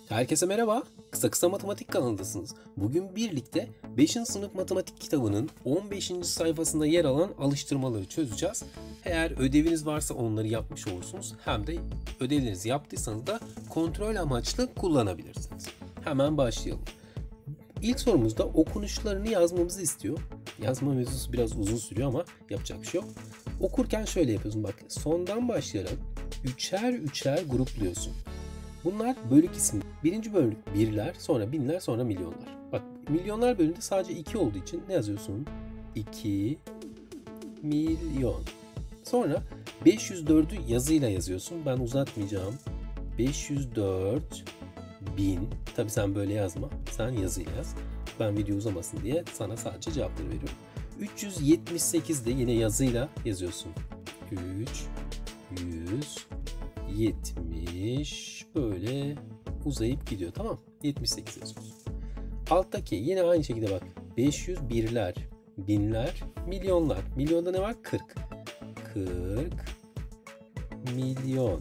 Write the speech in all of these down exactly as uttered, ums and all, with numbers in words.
Herkese merhaba. Kısa Kısa Matematik kanalındasınız. Bugün birlikte beşinci sınıf matematik kitabının on beşinci sayfasında yer alan alıştırmaları çözeceğiz. Eğer ödeviniz varsa onları yapmış olursunuz. Hem de ödevlerinizi yaptıysanız da kontrol amaçlı kullanabilirsiniz. Hemen başlayalım. İlk sorumuzda okunuşlarını yazmamızı istiyor. Yazma mevzusu biraz uzun sürüyor ama yapacak bir şey yok. Okurken şöyle yapıyorsun bak. Sondan başlayarak üçer üçer grupluyorsun. Bunlar bölük isim. Birinci bölük birler, sonra binler, sonra milyonlar. Bak milyonlar bölümünde sadece iki olduğu için ne yazıyorsun? iki milyon. Sonra beş yüz dördü yazıyla yazıyorsun. Ben uzatmayacağım. beş yüz dört bin. Tabi sen böyle yazma. Sen yazıyla yaz. Ben video uzamasın diye sana sadece cevapları veriyorum. üç yüz yetmiş sekiz de yine yazıyla yazıyorsun. üç yüz yetmiş böyle uzayıp gidiyor, tamam. yetmiş sekiz yazıyoruz. Alttaki yine aynı şekilde bak. beş yüz birler, binler, milyonlar. Milyonda ne var? kırk. kırk milyon.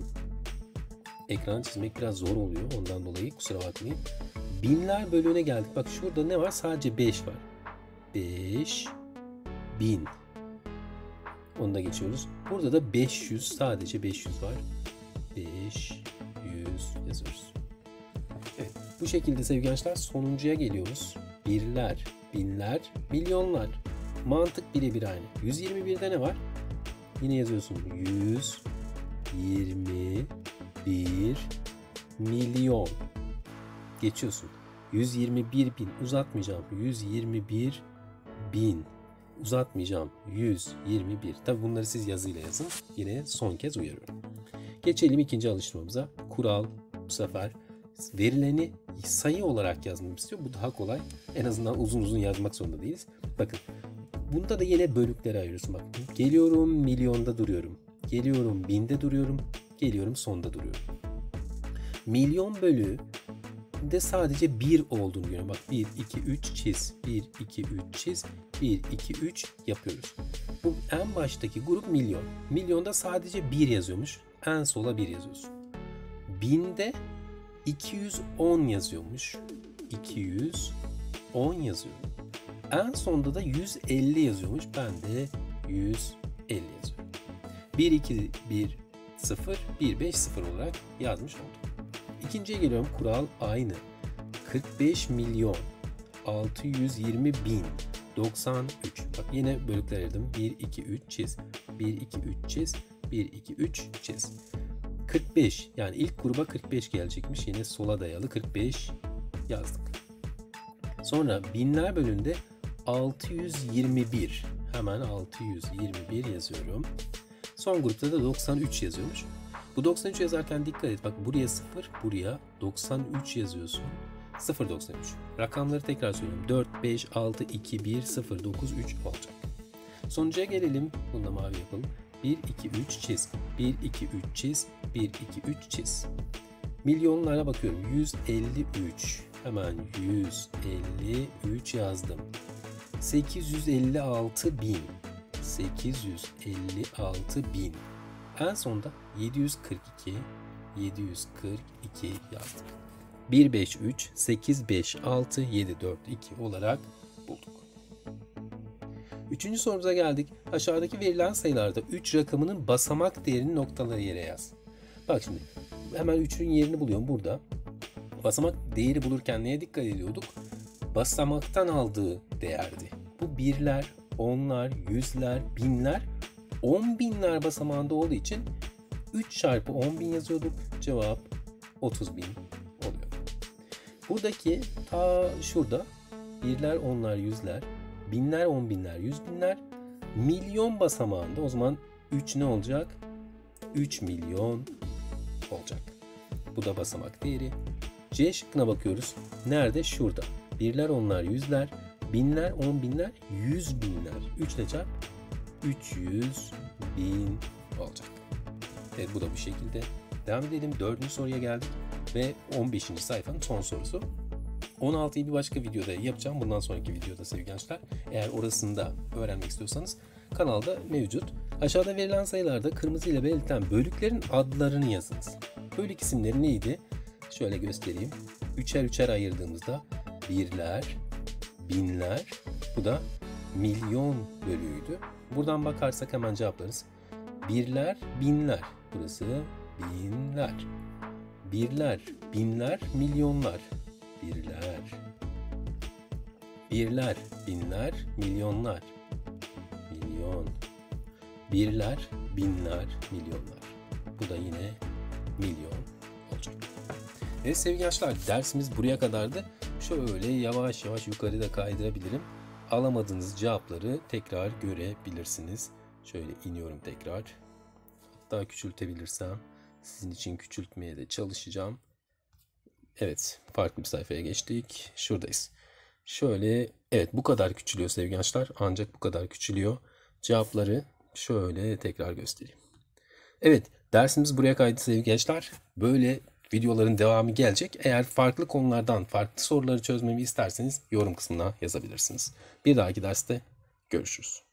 Ekran çizmek biraz zor oluyor. Ondan dolayı kusura bakmayın. Binler bölüğüne geldik. Bak şurada ne var? Sadece beş var. beş bin. Onu da geçiyoruz. Burada da beş yüz, sadece beş yüz var. beş yüz yazıyoruz. Evet, bu şekilde sevgili gençler sonuncuya geliyoruz. Birler, binler, milyonlar. Mantık birebir aynı. yüz yirmi birde ne var? Yine yazıyorsun. yüz yirmi bir milyon. Geçiyorsun. yüz yirmi bir bin uzatmayacağım. yüz yirmi bir bin uzatmayacağım. yüz yirmi bir. Tabi bunları siz yazıyla yazın. Yine son kez uyarıyorum. Geçelim ikinci alıştırmamıza. Kural bu sefer verileni sayı olarak yazmamı istiyor. Bu daha kolay. En azından uzun uzun yazmak zorunda değiliz. Bakın. Bunda da yine bölüklere ayırıyorsun. Bak. Geliyorum milyonda duruyorum. Geliyorum binde duruyorum. Geliyorum sonda duruyorum. Milyon bölüğü de sadece bir olduğunu görüyorum. Bak bir, iki, üç çiz. bir, iki, üç çiz. bir, iki, üç yapıyoruz. Bu en baştaki grup milyon. Milyonda sadece bir yazıyormuş. En sola bir yazıyorsun. Binde iki yüz on yazıyormuş. iki yüz on yazıyorum. En sonda da yüz elli yazıyormuş. Ben de yüz elli yazıyorum. bir, iki, bir, sıfır, bir, beş, sıfır olarak yazmış oldum. İkinciye geliyorum. Kural aynı. kırk beş milyon altı yüz yirmi bin doksan üç. Bak yine bölükler ayırdım. bir, iki, üç çiz. bir, iki, üç çiz. bir, iki, üç çiz. kırk beş, yani ilk gruba kırk beş gelecekmiş. Yine sola dayalı kırk beş yazdık. Sonra binler bölümünde altı yüz yirmi bir. Hemen altı yüz yirmi bir yazıyorum. Son grupta da doksan üç yazıyormuş. Bu doksan üç yazarken dikkat et. Bak buraya sıfır, buraya doksan üç yazıyorsun. sıfır doksan üç. Rakamları tekrar söylüyorum. dört, beş, altı, iki, bir, sıfır, dokuz, üç olacak. Sonuca gelelim. Bunu da mavi yapalım. bir, iki, üç çiz. bir, iki, üç çiz. bir, iki, üç çiz. Milyonlara bakıyorum. yüz elli üç. Hemen yüz elli üç yazdım. sekiz yüz elli altı bin. sekiz yüz elli altı bin. En sonda yedi yüz kırk iki. yedi yüz kırk iki yazdık. bir, beş, üç, sekiz, beş, altı, yedi, dört, iki olarak bulduk. Üçüncü sorumuza geldik. Aşağıdaki verilen sayılarda üç rakamının basamak değerini noktalara yere yaz. Bak şimdi hemen üçün yerini buluyorum burada. Basamak değeri bulurken neye dikkat ediyorduk? Basamaktan aldığı değerdi. Bu birler, onlar, yüzler, binler, on binler basamağında olduğu için üç çarpı on bin yazıyorduk. Cevap otuz bin oluyor. Buradaki ta şurada birler, onlar, yüzler, binler, on binler, yüz binler, milyon basamağında. O zaman üç ne olacak? üç milyon olacak. Bu da basamak değeri. C şıkkına bakıyoruz. Nerede? Şurada. Birler, onlar, yüzler, binler, on binler, yüz binler. üç ile çarp. üç yüz bin olacak. Evet, bu da bu şekilde. Devam edelim. Dördüncü soruya geldik. Ve on beşinci sayfanın son sorusu. on altıyı bir başka videoda yapacağım. Bundan sonraki videoda sevgili gençler. Eğer orasını da öğrenmek istiyorsanız kanalda mevcut. Aşağıda verilen sayılarda kırmızı ile belirtilen bölüklerin adlarını yazınız. Bölük isimleri neydi? Şöyle göstereyim. Üçer üçer ayırdığımızda birler, binler, bu da milyon bölüğüydü. Buradan bakarsak hemen cevaplarız. Birler, binler. Burası binler. Birler, binler, milyonlar. Birler. Birler, binler, milyonlar. Milyon. Birler, binler, milyonlar. Bu da yine milyon olacak. Evet sevgili gençler, dersimiz buraya kadardı. Şöyle yavaş yavaş yukarı da kaydırabilirim. Alamadığınız cevapları tekrar görebilirsiniz. Şöyle iniyorum tekrar. Hatta küçültebilirsem sizin için küçültmeye de çalışacağım. Evet, farklı bir sayfaya geçtik. Şuradayız. Şöyle, evet bu kadar küçülüyor sevgili gençler. Ancak bu kadar küçülüyor. Cevapları şöyle tekrar göstereyim. Evet, dersimiz buraya kaydı sevgili gençler. Böyle videoların devamı gelecek. Eğer farklı konulardan farklı soruları çözmemi isterseniz yorum kısmına yazabilirsiniz. Bir dahaki derste görüşürüz.